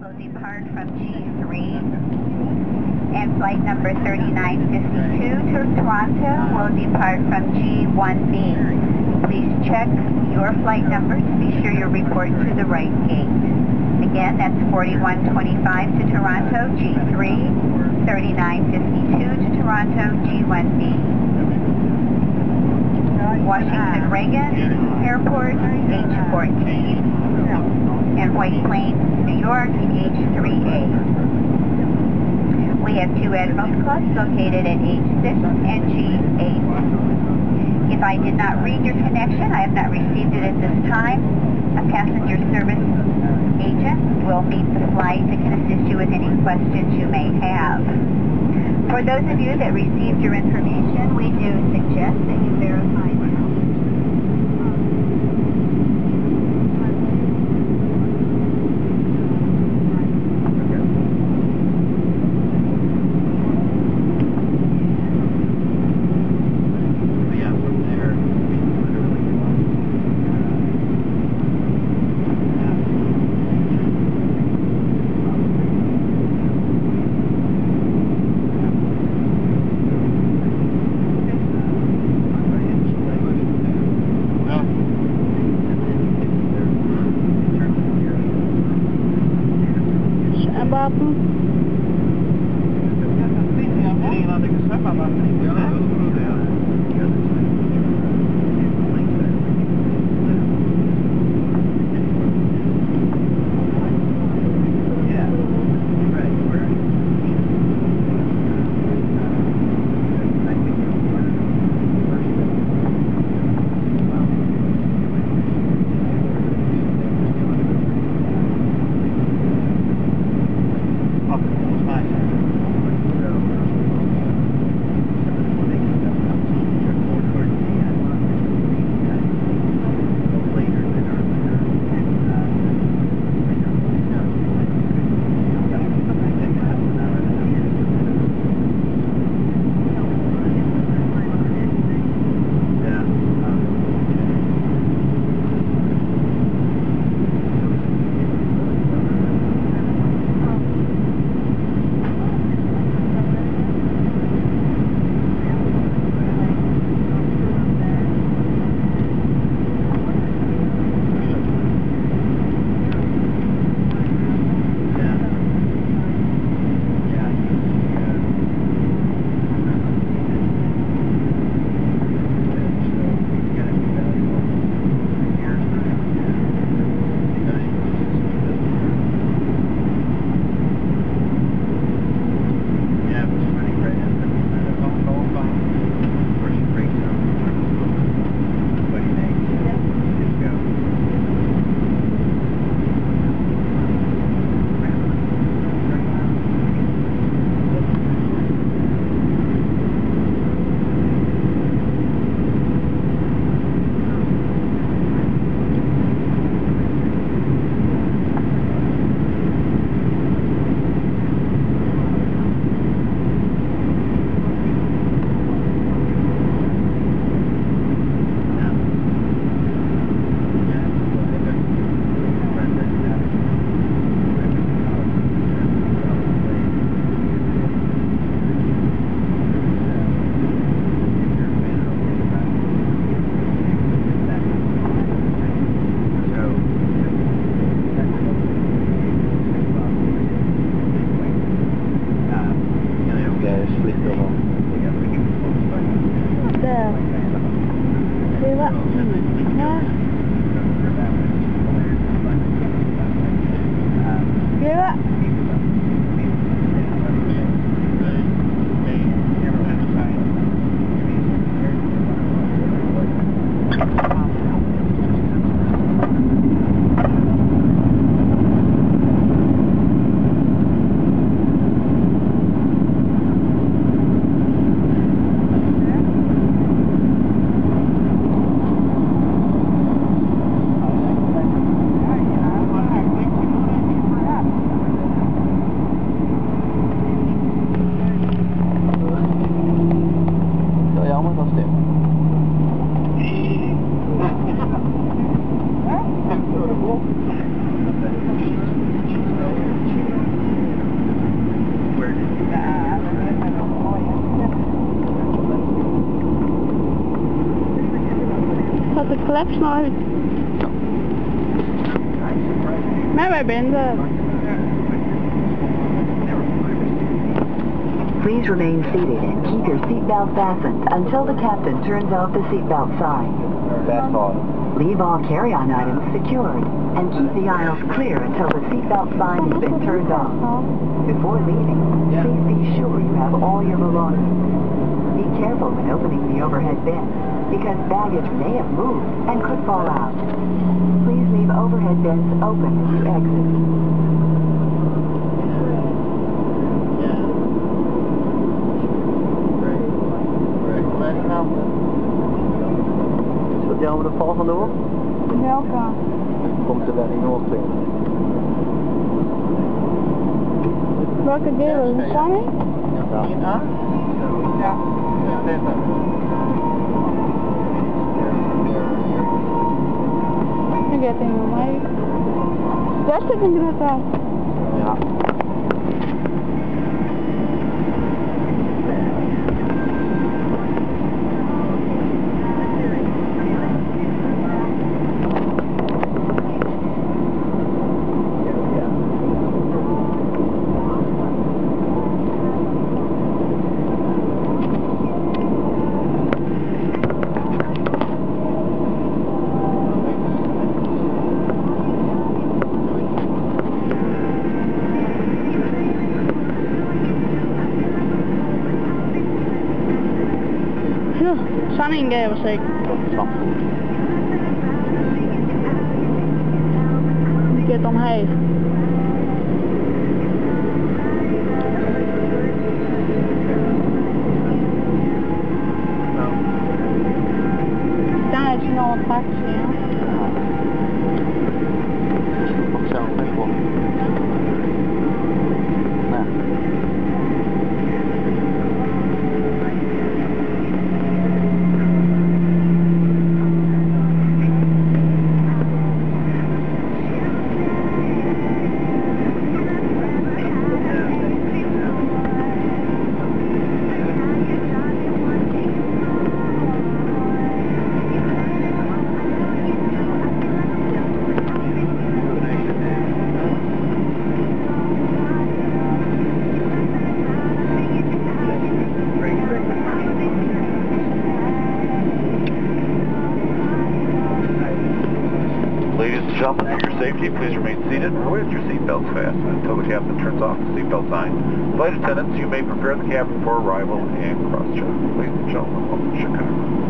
will depart from G3, and flight number 3952 to Toronto will depart from G1B. Please check your flight number to be sure you report to the right gate. Again, that's 4125 to Toronto, G3, 3952 to Toronto, G1B. Washington Reagan Airport, H14, and White Plains, New York, H3A. We have two Admirals Clubs located at H6 and G8. If I did not read your connection, I have not received it at this time. A passenger service agent will meet the flight and can assist you with any questions you may have. For those of you that received your information, we do suggest that you verify this. släpp snart. Men vad blir Please remain seated and keep your seatbelt fastened until the captain turns off the seatbelt sign. That's all. Leave all carry-on items secured and keep the aisles clear until the seatbelt sign has been turned off. Before leaving, please be sure you have all your belongings. Be careful when opening the overhead bin because baggage may have moved and could fall out. Please leave overhead bins open as you exit. Wat gaan we de volgende op? Welke? Komt de leiding op. Welke deel is het? Sunny? Ja. Ja. Ik heb het in mij. Daar zit een grote uit. Ja. Sunny gave us like. Get omheen. Daar is nog een taxi, ja. Nog zelf wegkomt. Ja. Ladies and gentlemen, for your safety, please remain seated with your seatbelts fastened until the captain turns off the seatbelt sign. Flight attendants, you may prepare the cabin for arrival and cross-check. Ladies and gentlemen, welcome to Chicago.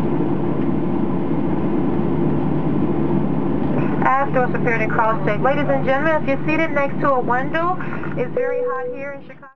As doors prepared and cross-check. Ladies and gentlemen, if you're seated next to a window, it's very hot here in Chicago.